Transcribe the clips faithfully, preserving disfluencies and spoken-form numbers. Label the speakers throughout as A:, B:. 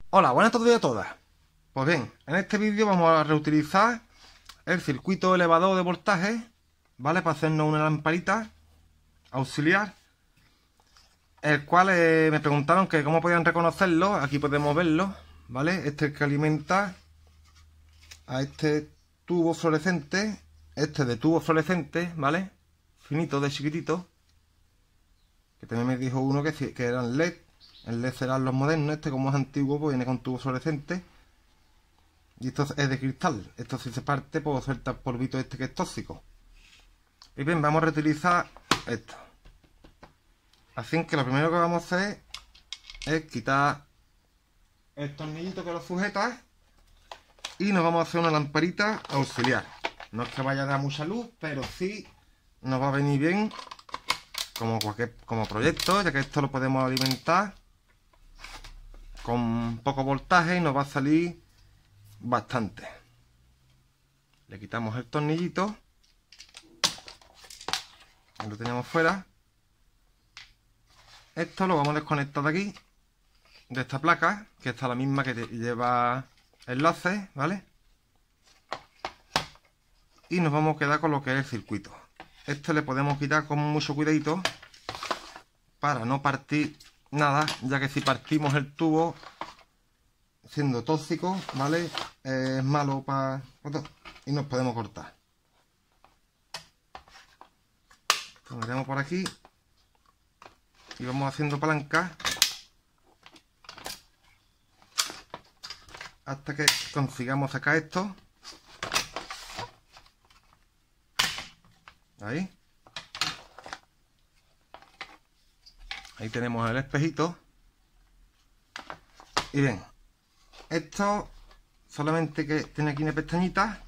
A: Hola, buenas a todos y a todas. Pues bien, en este vídeo vamos a reutilizar el circuito elevador de voltaje, ¿vale? Para hacernos una lamparita auxiliar, el cual eh, me preguntaron que cómo podían reconocerlo. Aquí podemos verlo, ¿vale? Este es el que alimenta a este tubo fluorescente, este de tubo fluorescente, ¿vale? Finito, de chiquitito, que también me dijo uno que, que eran L E D. El L E D serán los modernos, este como es antiguo pues viene con tubo fluorescente. Y esto es de cristal. Esto si se parte pues suelta el polvito este que es tóxico. Y bien, vamos a reutilizar esto. Así que lo primero que vamos a hacer es quitar el tornillito que lo sujeta y nos vamos a hacer una lamparita auxiliar. No es que vaya a dar mucha luz, pero sí nos va a venir bien como cualquier como proyecto, ya que esto lo podemos alimentar con poco voltaje y nos va a salir bastante. Le quitamos el tornillito, lo tenemos fuera. Esto lo vamos a desconectar de aquí, de esta placa, que está la misma que lleva enlaces, ¿vale? Y nos vamos a quedar con lo que es el circuito. Este le podemos quitar con mucho cuidadito para no partir nada, ya que si partimos el tubo, siendo tóxico, ¿vale? Eh, es malo para... y nos podemos cortar. Lo metemos por aquí y vamos haciendo palanca hasta que consigamos sacar esto. Ahí. Ahí tenemos el espejito. Y bien, esto solamente que tiene aquí una pestañita.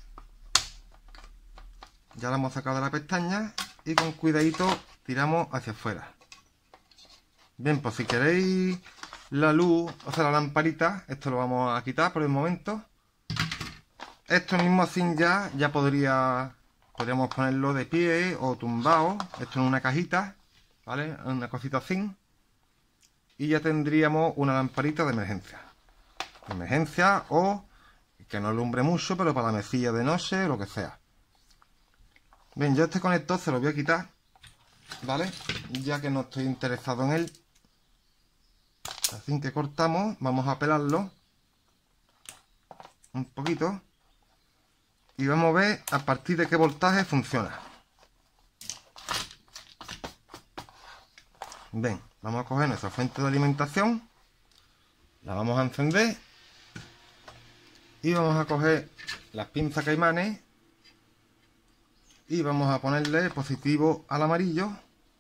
A: Ya la hemos sacado de la pestaña y con cuidadito tiramos hacia afuera. Bien, pues si queréis la luz, o sea la lamparita, esto lo vamos a quitar por el momento. Esto mismo así ya, ya podría, podríamos ponerlo de pie o tumbado, esto en una cajita, ¿vale? Una cosita así. Y ya tendríamos una lamparita de emergencia. De emergencia o que no alumbre mucho, pero para la mesilla de noche, lo que sea. Bien, yo este conector se lo voy a quitar, ¿vale? Ya que no estoy interesado en él. Así que cortamos, vamos a pelarlo un poquito y vamos a ver a partir de qué voltaje funciona. Bien, vamos a coger nuestra fuente de alimentación, la vamos a encender y vamos a coger las pinzas caimanes y vamos a ponerle positivo al amarillo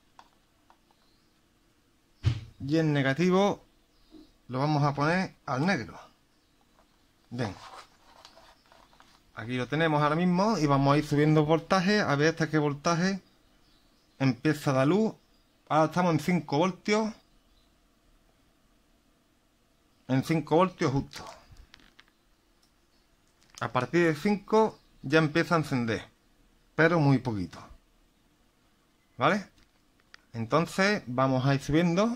A: y en negativo lo vamos a poner al negro. Bien, aquí lo tenemos ahora mismo y vamos a ir subiendo voltaje a ver hasta qué voltaje empieza a dar luz. Ahora estamos en cinco voltios, en cinco voltios justo. A partir de cinco ya empieza a encender, pero muy poquito, ¿vale? Entonces vamos a ir subiendo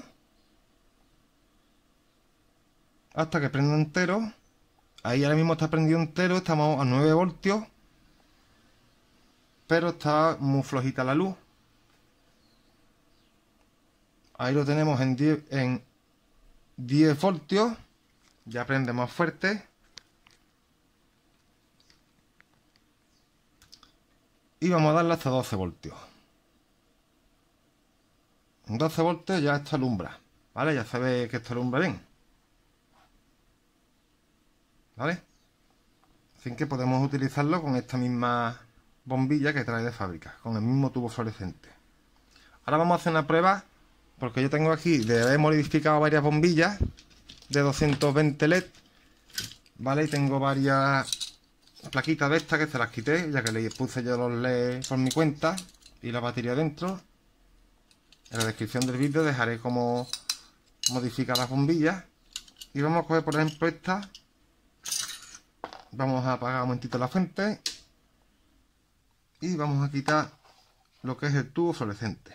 A: hasta que prenda entero. Ahí ahora mismo está prendido entero, estamos a nueve voltios, pero está muy flojita la luz. Ahí lo tenemos en diez, en diez voltios, ya prende más fuerte. Y vamos a darle hasta doce voltios. En doce voltios ya esto alumbra, ¿vale? Ya se ve que esto alumbra bien, ¿vale? Así que podemos utilizarlo con esta misma bombilla que trae de fábrica, con el mismo tubo fluorescente. Ahora vamos a hacer una prueba, porque yo tengo aquí, de haber modificado varias bombillas de doscientos veinte L E D, ¿vale? Y tengo varias plaquitas de estas que se las quité, ya que le puse yo los L E D por mi cuenta y la batería dentro. En la descripción del vídeo dejaré cómo modificar las bombillas. Y vamos a coger, por ejemplo, esta. Vamos a apagar un momentito la fuente y vamos a quitar lo que es el tubo fluorescente.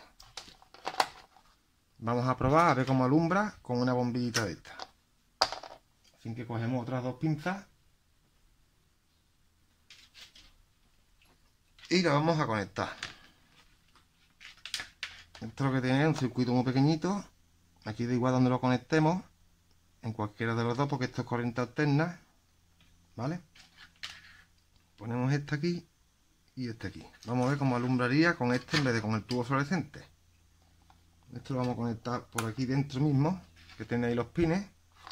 A: Vamos a probar a ver cómo alumbra con una bombillita de esta. Así que cogemos otras dos pinzas y la vamos a conectar. Esto lo que tiene es un circuito muy pequeñito. Aquí da igual donde lo conectemos, en cualquiera de los dos, porque esto es corriente alterna, ¿vale? Ponemos este aquí y este aquí. Vamos a ver cómo alumbraría con este en vez de con el tubo fluorescente. Esto lo vamos a conectar por aquí dentro mismo, que tiene ahí los pines,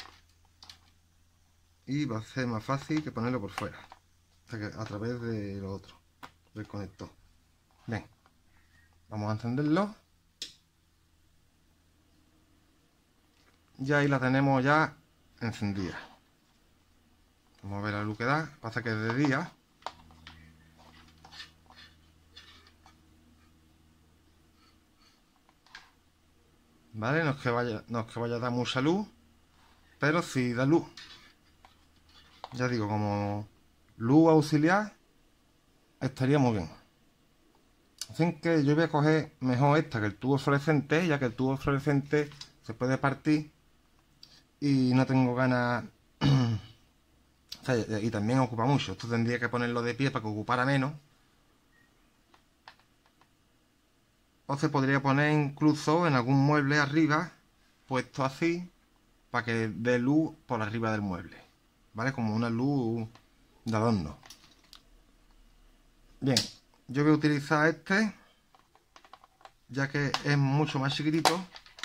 A: y va a ser más fácil que ponerlo por fuera, o sea que a través de lo otro, del conector. Bien, vamos a encenderlo. Y ahí la tenemos ya encendida. Vamos a ver la luz que da. Pasa que es de día. Vale, no es que vaya, no es que vaya a dar mucha luz, pero sí da luz. Ya digo, como luz auxiliar estaría muy bien. Así que yo voy a coger mejor esta que el tubo fluorescente, ya que el tubo fluorescente se puede partir y no tengo ganas. O sea, y también ocupa mucho. Esto tendría que ponerlo de pie para que ocupara menos. O se podría poner incluso en algún mueble arriba, puesto así, para que dé luz por arriba del mueble, ¿vale? Como una luz de adorno. Bien, yo voy a utilizar este, ya que es mucho más chiquitito.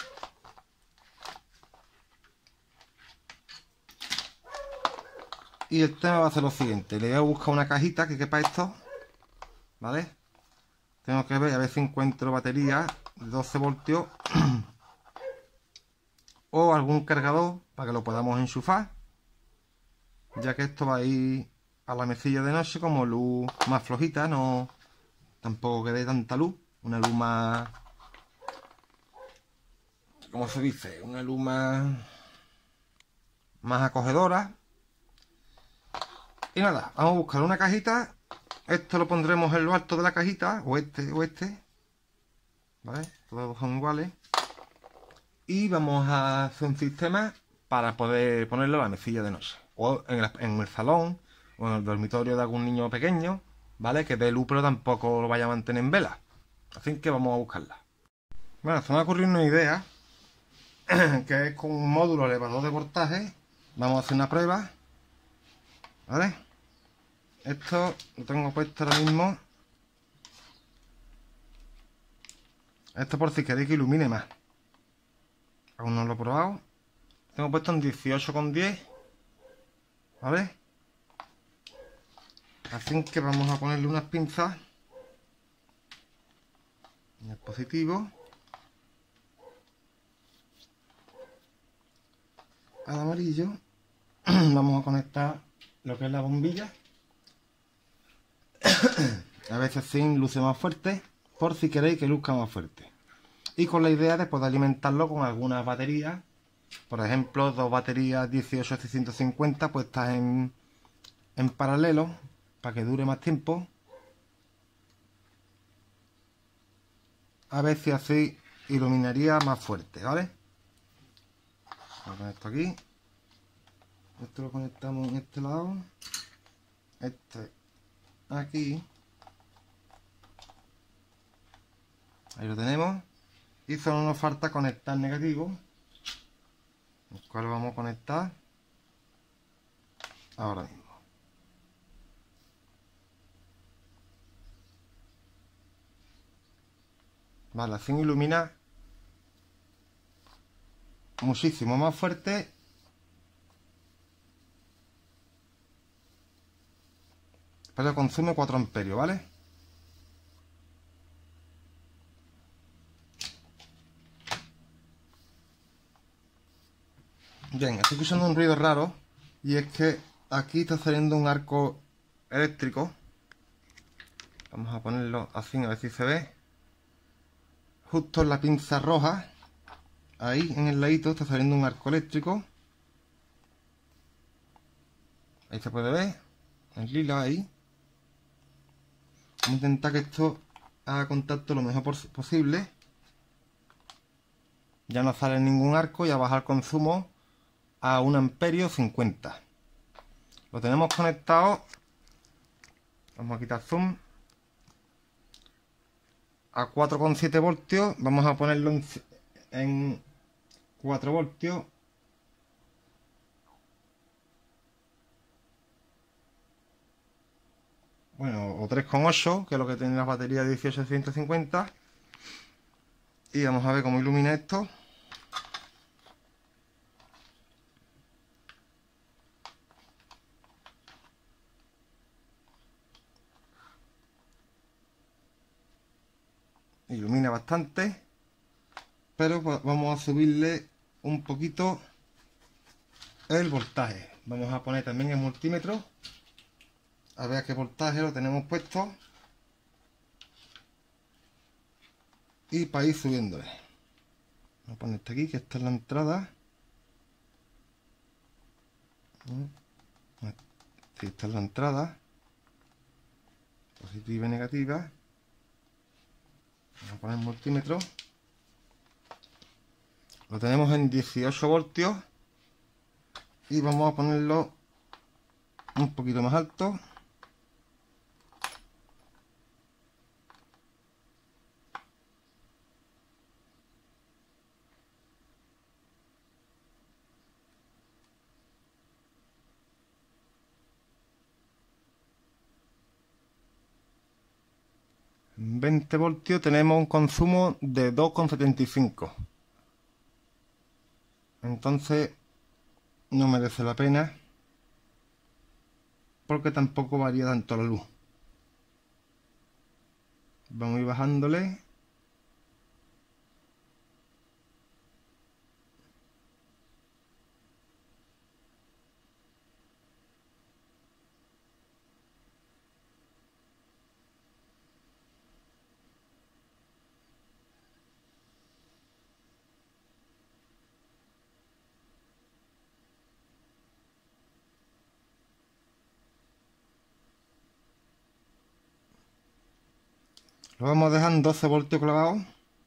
A: Y el tema va a ser lo siguiente: le voy a buscar una cajita que quepa esto, ¿vale? Tengo que ver a ver si encuentro batería de doce voltios o algún cargador para que lo podamos enchufar, ya que esto va a ir a la mesilla de noche como luz más flojita, no tampoco que dé tanta luz, una luz más, ¿cómo se dice? Una luz más más acogedora. Y nada, vamos a buscar una cajita. Esto lo pondremos en lo alto de la cajita, o este o este, ¿vale? Todos son iguales. Y vamos a hacer un sistema para poder ponerlo en la mesilla de noche, o en el, en el salón, o en el dormitorio de algún niño pequeño, ¿vale? Que dé luz pero tampoco lo vaya a mantener en vela. Así que vamos a buscarla. Bueno, se me ha ocurrido una idea, que es con un módulo elevador de voltaje. Vamos a hacer una prueba, ¿vale? Esto lo tengo puesto ahora mismo. Esto por si queréis que ilumine más. Aún no lo he probado. Tengo puesto en dieciocho coma diez. ¿Vale? Así que vamos a ponerle unas pinzas en el positivo. Al amarillo. Vamos a conectar lo que es la bombilla. A veces sin luce más fuerte, por si queréis que luzca más fuerte. Y con la idea de poder alimentarlo con algunas baterías. Por ejemplo, dos baterías dieciocho seiscientos cincuenta puestas en, en paralelo para que dure más tiempo. A ver si así iluminaría más fuerte, ¿vale? Vamos a poner esto aquí. Esto lo conectamos en este lado. Este aquí. Ahí lo tenemos. Y solo nos falta conectar negativo, el cual vamos a conectar ahora mismo. Vale, así ilumina muchísimo más fuerte. Pero consume cuatro amperios, ¿vale? Bien, estoy escuchando un ruido raro, y es que aquí está saliendo un arco eléctrico. Vamos a ponerlo así a ver si se ve. Justo en la pinza roja, ahí en el ladito está saliendo un arco eléctrico. Ahí se puede ver, el lila ahí. Vamos a intentar que esto haga contacto lo mejor posible. Ya no sale ningún arco, ya baja el consumo a un amperio cincuenta. Lo tenemos conectado, vamos a quitar zoom, a cuatro coma siete voltios. Vamos a ponerlo en, en cuatro voltios. Bueno, o tres coma ocho, que es lo que tiene la batería de dieciocho ciento cincuenta. Y vamos a ver cómo ilumina esto. Ilumina bastante, pero vamos a subirle un poquito el voltaje. Vamos a poner también el multímetro a ver a qué voltaje lo tenemos puesto y para ir subiéndole. Voy a poner este aquí, que esta es la entrada. Sí, esta es la entrada, positiva y negativa. Vamos a poner el multímetro. Lo tenemos en dieciocho voltios y vamos a ponerlo un poquito más alto. En veinte voltios tenemos un consumo de dos coma setenta y cinco. Entonces no merece la pena, porque tampoco varía tanto la luz. Vamos a ir bajándole. Lo vamos a dejar en doce voltios clavados.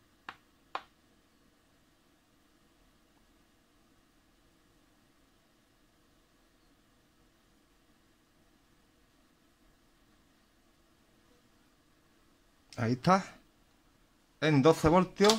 A: Ahí está. En doce voltios.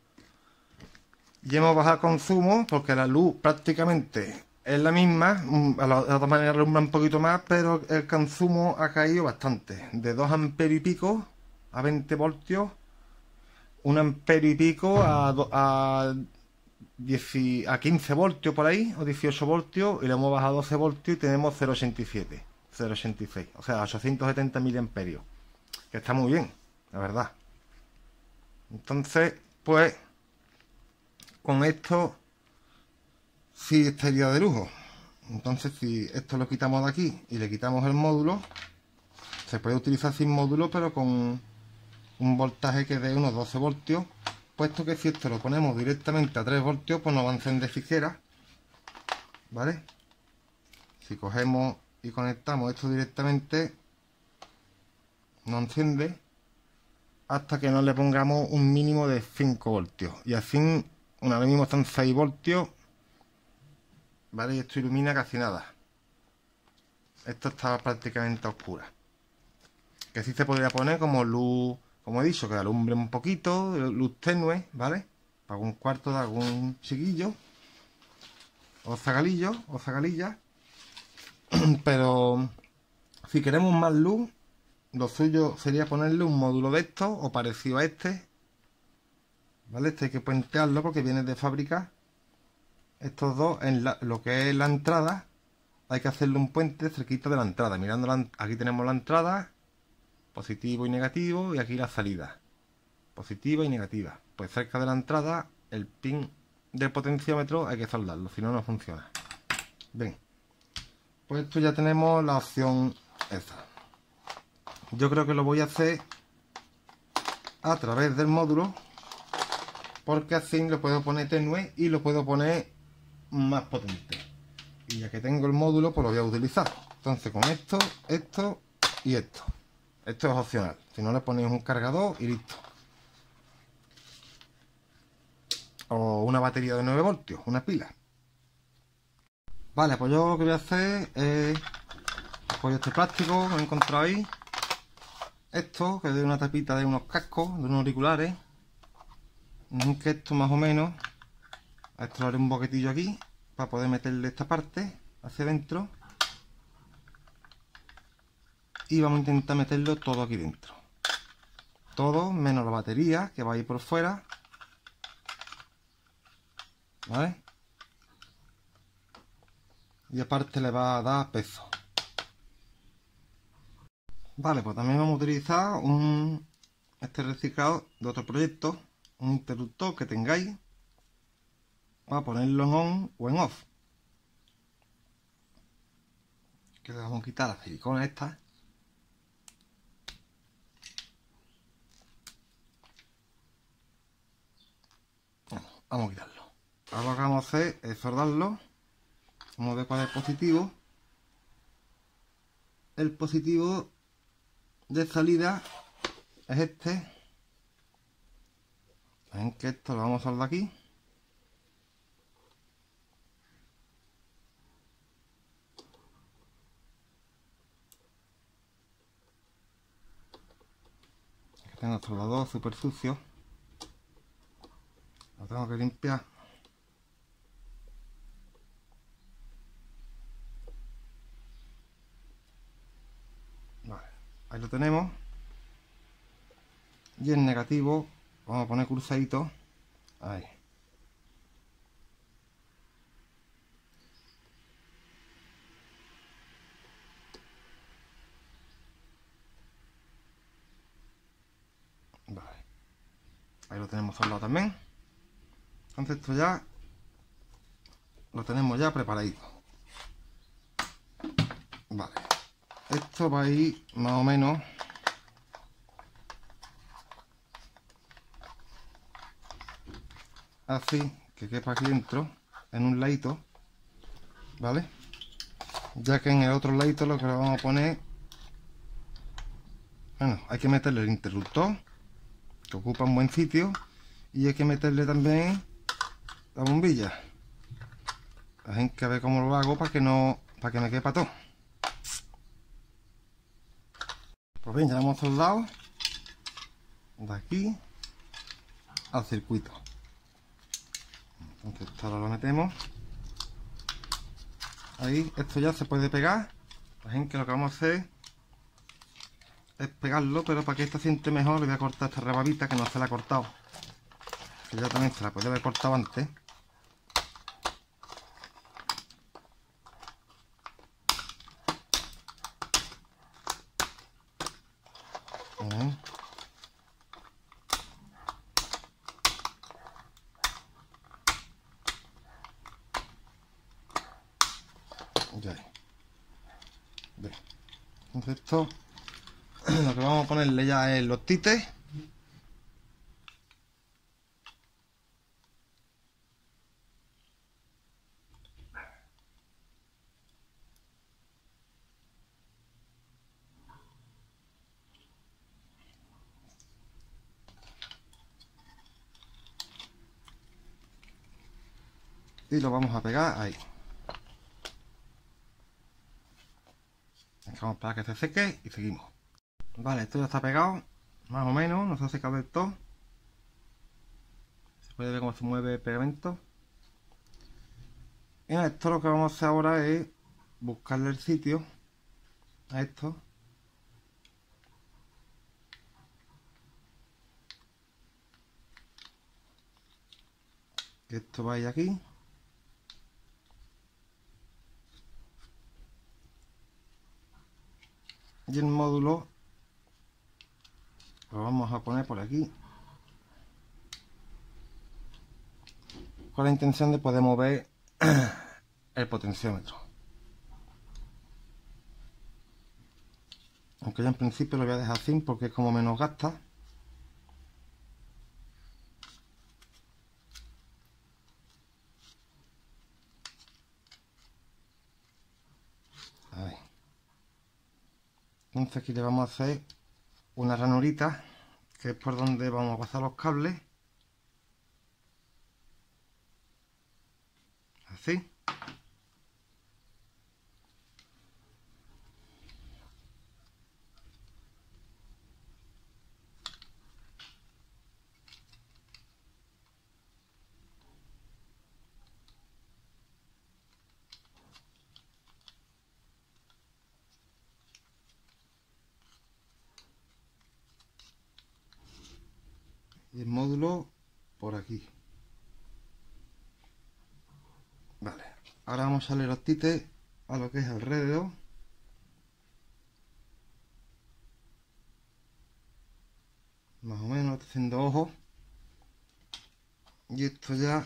A: Y hemos bajado el consumo porque la luz prácticamente es la misma. A la, de otra manera alumbra un poquito más, pero el consumo ha caído bastante. De dos amperios y pico a veinte voltios. Un amperio y pico a, a, diez, a quince voltios por ahí, o dieciocho voltios, y le hemos bajado doce voltios y tenemos cero coma ochenta y siete, cero coma ochenta y seis, o sea, ochocientos setenta miliamperios, que está muy bien, la verdad. Entonces, pues, con esto sí estaría de lujo. Entonces, si esto lo quitamos de aquí y le quitamos el módulo, se puede utilizar sin módulo, pero con un voltaje que dé unos doce voltios, puesto que si esto lo ponemos directamente a tres voltios, pues nos va a encender fijera, ¿vale? Si cogemos y conectamos esto directamente, no enciende hasta que no le pongamos un mínimo de cinco voltios. Y así, ahora mismo están seis voltios, ¿vale? Y esto ilumina casi nada. Esto está prácticamente a oscuras. Que sí se podría poner como luz, como he dicho, que alumbre un poquito, luz tenue, ¿vale? Para un cuarto de algún chiquillo, o zagalillo, o zagalilla. Pero si queremos más luz, lo suyo sería ponerle un módulo de estos, o parecido a este, ¿vale? Este hay que puentearlo porque viene de fábrica. Estos dos, en la, lo que es la entrada, hay que hacerle un puente cerquita de la entrada. Mirando la, aquí tenemos la entrada, positivo y negativo, y aquí la salida, positiva y negativa. Pues cerca de la entrada, el pin del potenciómetro hay que soldarlo, si no, no funciona. Bien, pues esto ya tenemos la opción esa. Yo creo que lo voy a hacer a través del módulo, porque así lo puedo poner tenue y lo puedo poner más potente. Y ya que tengo el módulo, pues lo voy a utilizar. Entonces con esto, esto y esto. Esto es opcional. Si no, le ponéis un cargador y listo. O una batería de nueve voltios, una pila. Vale, pues yo lo que voy a hacer es coger este plástico que he encontrado ahí. Esto, que es de una tapita de unos cascos, de unos auriculares. Que esto más o menos, a esto lo haré un boquetillo aquí, para poder meterle esta parte hacia adentro. Y vamos a intentar meterlo todo aquí dentro. Todo, menos la batería, que va a ir por fuera. ¿Vale? Y aparte le va a dar peso. Vale, pues también vamos a utilizar un este reciclado de otro proyecto, un interruptor que tengáis para ponerlo en on o en off. Que le vamos a quitar la silicona esta. Bueno, vamos a quitarlo. Ahora lo que vamos a hacer es soldarlo. Vamos a ver cuál es el positivo. El positivo de salida es este. Ven que esto lo vamos a soldar aquí. Tengo el soldador súper sucio. Lo tengo que limpiar. Vale, ahí lo tenemos. Y el negativo vamos a poner cruzadito. Ahí. Vale. Ahí lo tenemos soldado también. Entonces esto ya lo tenemos ya preparadito. Vale. Esto va a ir más o menos así, que quepa aquí dentro, en un ladito, ¿vale? Ya que en el otro ladito lo que le vamos a poner, bueno, hay que meterle el interruptor, que ocupa un buen sitio, y hay que meterle también la bombilla. La gente que ve cómo lo hago para que no, para que me quepa todo. Pues bien, ya lo hemos soldado de aquí al circuito. Entonces esto ahora lo metemos ahí. Esto ya se puede pegar. La gente, lo que vamos a hacer es pegarlo, pero para que esto siente mejor le voy a cortar esta rebabita que no se la ha cortado, que ya también se la podía haber cortado antes. Uh-huh. Ya. Bien. Entonces esto lo que vamos a ponerle ya es los tites. Y lo vamos a pegar ahí. Vamos a esperar que se seque y seguimos. Vale, esto ya está pegado, más o menos, no se ha secado del todo. Se puede ver cómo se mueve el pegamento. Y esto lo que vamos a hacer ahora es buscarle el sitio a esto. Esto va a ir aquí. Y el módulo lo vamos a poner por aquí, con la intención de poder mover el potenciómetro. Aunque yo en principio lo voy a dejar así porque es como menos gasta. Ahí. Entonces aquí le vamos a hacer una ranurita, que es por donde vamos a pasar los cables. Así. y el módulo por aquí. Vale, ahora vamos a darle los tites a lo que es alrededor. Más o menos haciendo ojos. Y esto ya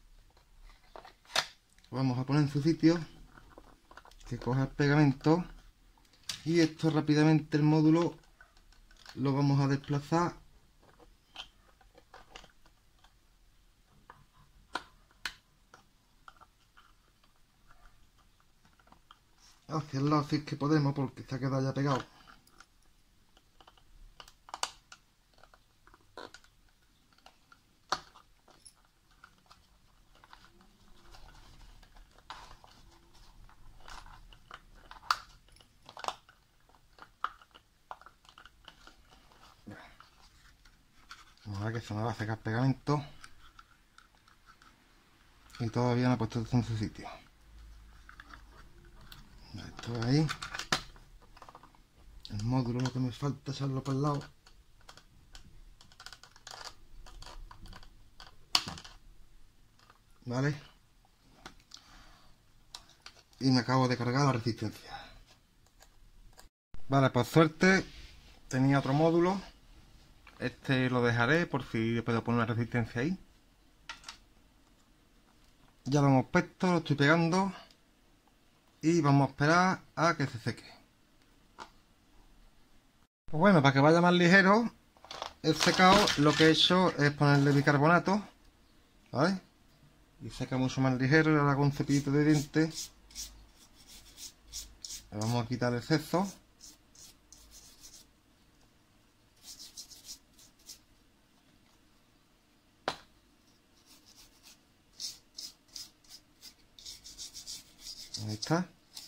A: lo vamos a poner en su sitio, que coja el pegamento. Y esto rápidamente el módulo lo vamos a desplazar hacia el lado si es que podemos, porque se ha quedado ya pegado. Vamos a ver que se me va a sacar pegamento y todavía no he puesto esto en su sitio. Esto ahí. El módulo, lo que me falta es echarlo para el lado. Vale. Y me acabo de cargar la resistencia. Vale, por suerte tenía otro módulo. Este lo dejaré por si puedo poner una resistencia ahí. Ya lo hemos puesto, lo estoy pegando. Y vamos a esperar a que se seque. Pues bueno, para que vaya más ligero, el secado lo que he hecho es ponerle bicarbonato, ¿vale? Y seca mucho más ligero. Y ahora con un cepillito de dientes le vamos a quitar el exceso. Ahí está.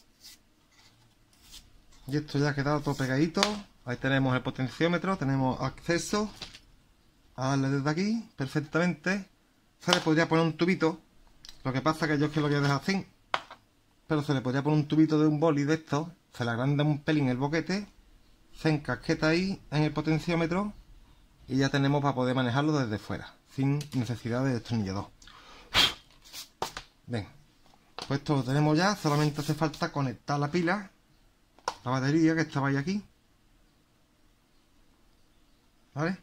A: Y esto ya ha quedado todo pegadito. Ahí tenemos el potenciómetro, tenemos acceso a darle desde aquí perfectamente. Se le podría poner un tubito. Lo que pasa que yo es que lo voy a dejar así. Pero se le podría poner un tubito de un boli de estos. Se le agranda un pelín el boquete. Se encasqueta ahí en el potenciómetro. Y ya tenemos para poder manejarlo desde fuera. Sin necesidad de destornillador. Ven. Pues esto lo tenemos ya. Solamente hace falta conectar la pila. La batería que estaba ahí aquí. ¿Vale?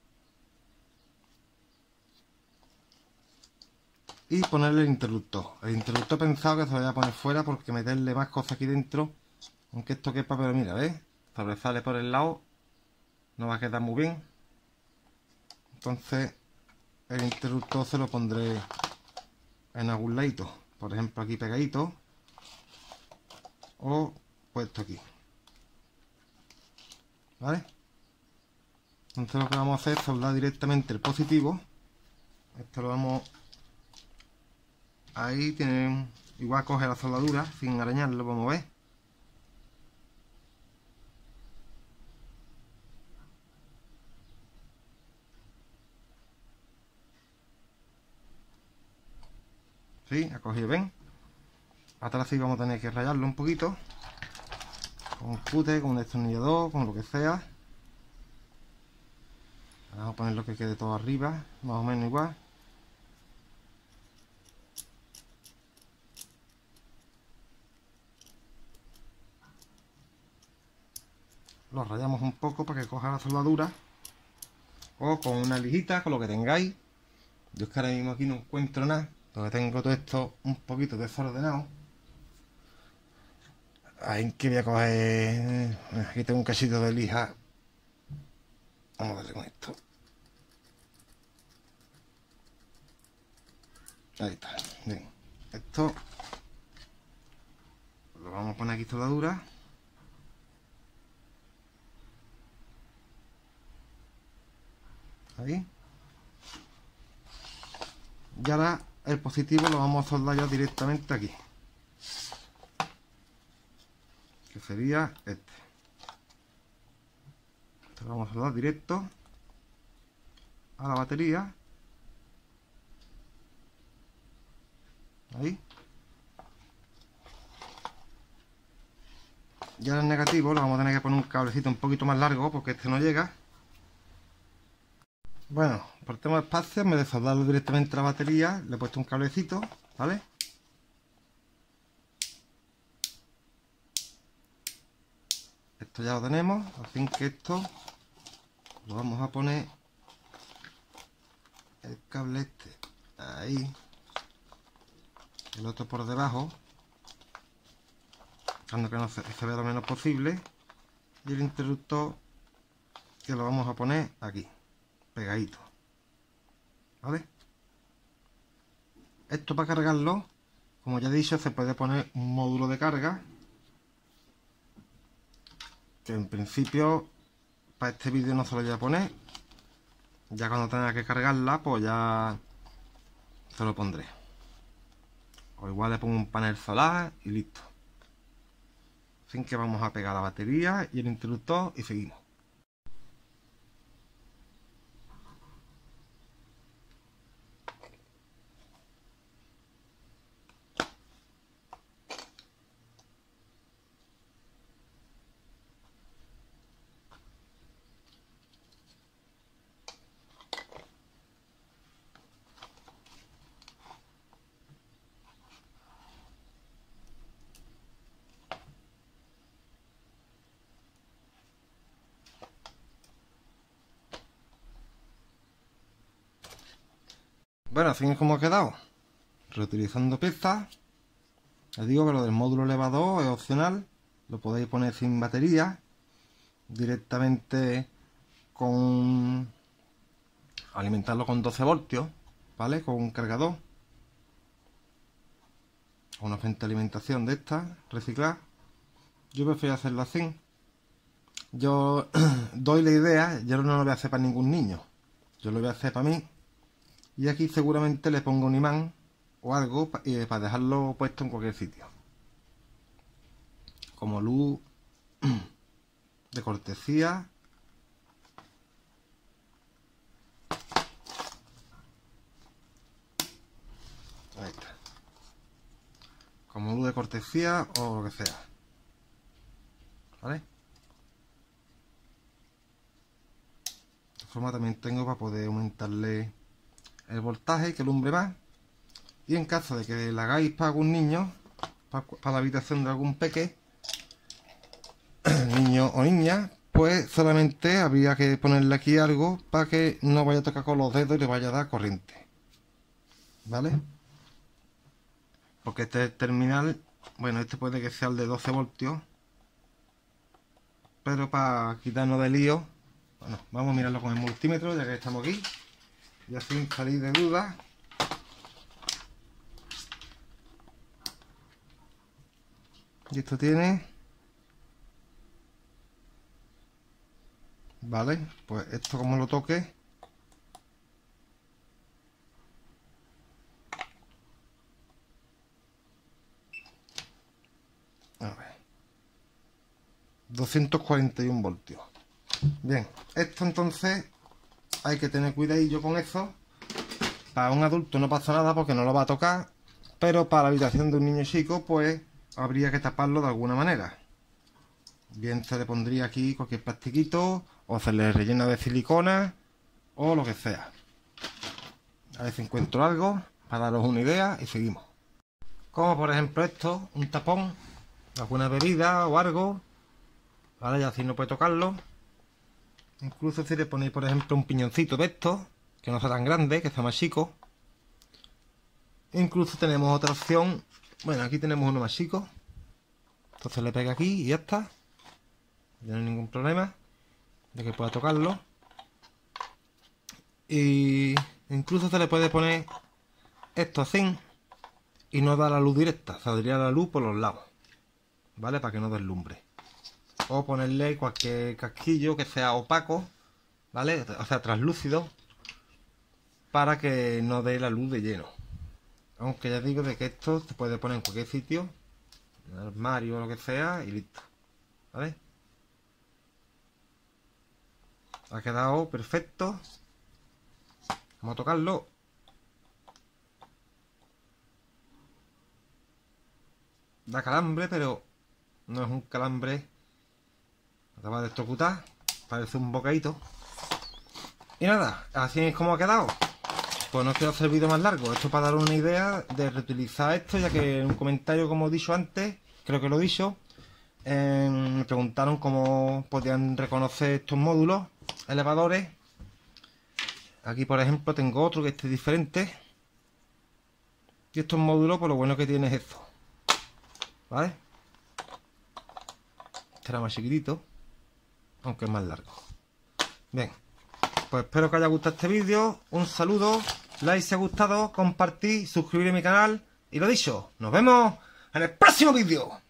A: Y ponerle el interruptor. El interruptor he pensado que se lo voy a poner fuera porque meterle más cosas aquí dentro. Aunque esto quepa, pero mira, ¿ves? Sobresale por el lado. No va a quedar muy bien. Entonces el interruptor se lo pondré en algún ladito. Por ejemplo aquí pegadito. O puesto aquí. ¿Vale? Entonces lo que vamos a hacer es soldar directamente el positivo. Esto lo vamos... Ahí tienen... Igual coge la soldadura sin arañarlo, vamos a ver. Sí, ha cogido bien. Atrás sí vamos a tener que rayarlo un poquito. Con un cúter, con un destornillador, con lo que sea. Vamos a poner lo que quede todo arriba, más o menos igual. Lo rayamos un poco para que coja la soldadura. O con una lijita, con lo que tengáis. Yo es que ahora mismo aquí no encuentro nada. Porque tengo todo esto un poquito desordenado. Ahí que voy a coger... Aquí tengo un cachito de lija. Vamos a darle con esto. Ahí está. Bien. Esto lo vamos a poner aquí soldadura. Ahí. Y ahora el positivo lo vamos a soldar ya directamente aquí. Que sería este. Esto lo vamos a soldar directo a la batería. Ahí. Y ahora el negativo lo vamos a tener que poner un cablecito un poquito más largo porque este no llega. Bueno, por tema de espacio, en vez de soldarlo directamente a la batería, le he puesto un cablecito, ¿vale? Esto ya lo tenemos, así que esto lo vamos a poner el cable este ahí, el otro por debajo, buscando que no se, se vea lo menos posible, y el interruptor que lo vamos a poner aquí, pegadito, ¿vale? Esto para cargarlo, como ya he dicho, se puede poner un módulo de carga, que en principio para este vídeo no se lo voy a poner. Ya cuando tenga que cargarla, pues ya se lo pondré. O igual le pongo un panel solar y listo. Así que vamos a pegar la batería y el interruptor y seguimos. Bueno, así es como ha quedado. Reutilizando piezas. Les digo que lo del módulo elevador es opcional. Lo podéis poner sin batería. Directamente con... alimentarlo con doce voltios. ¿Vale? Con un cargador. Una fuente de alimentación de esta. Reciclar. Yo prefiero hacerlo así. Yo doy la idea. Yo no lo voy a hacer para ningún niño. Yo lo voy a hacer para mí. Y aquí seguramente le pongo un imán o algo para dejarlo puesto en cualquier sitio. Como luz de cortesía. Ahí está. Como luz de cortesía o lo que sea. ¿Vale? De esta forma también tengo para poder aumentarle el voltaje, que alumbre más. Y en caso de que la hagáis para algún niño, para, para la habitación de algún peque, niño o niña, pues solamente habría que ponerle aquí algo para que no vaya a tocar con los dedos y le vaya a dar corriente, ¿vale? Porque este terminal, bueno, este puede que sea el de doce voltios, pero para quitarnos de lío, bueno, vamos a mirarlo con el multímetro ya que estamos aquí y así salir de dudas. Y esto tiene, vale, pues esto como lo toque, a ver, doscientos cuarenta y uno voltios. Bien, esto entonces hay que tener cuidadillo con eso. Para un adulto no pasa nada porque no lo va a tocar, pero para la habitación de un niño chico pues habría que taparlo de alguna manera. Bien se le pondría aquí cualquier plastiquito o se le rellena de silicona o lo que sea. A ver si encuentro algo para daros una idea y seguimos. Como por ejemplo esto, un tapón, alguna bebida o algo, ¿vale? Ya así no puede tocarlo. Incluso si le ponéis por ejemplo un piñoncito de estos, que no sea tan grande, que sea más chico. Incluso tenemos otra opción, bueno, aquí tenemos uno más chico. Entonces le pega aquí y ya está. Ya no hay ningún problema de que pueda tocarlo. Y incluso se le puede poner esto así y no da la luz directa, saldría la luz por los lados, ¿vale? Para que no deslumbre. O ponerle cualquier casquillo que sea opaco, ¿vale? O sea, translúcido, para que no dé la luz de lleno. Aunque ya digo de que esto se puede poner en cualquier sitio, en el armario o lo que sea, y listo, ¿vale? Ha quedado perfecto. Vamos a tocarlo. Da calambre, pero no es un calambre. Acaba de electrocutar. Parece un bocadito. Y nada, así es como ha quedado. Pues no quiero hacer el vídeo más largo, esto para dar una idea de reutilizar esto, ya que en un comentario, como he dicho antes, creo que lo he dicho, eh, me preguntaron cómo podían reconocer estos módulos elevadores. Aquí, por ejemplo, tengo otro que esté diferente. Y estos módulos, pues lo bueno que tiene es esto, ¿vale? Este era más chiquitito, aunque es más largo. Bien, pues espero que os haya gustado este vídeo. Un saludo, like si os ha gustado, compartir, suscribir a mi canal. Y lo dicho, nos vemos en el próximo vídeo.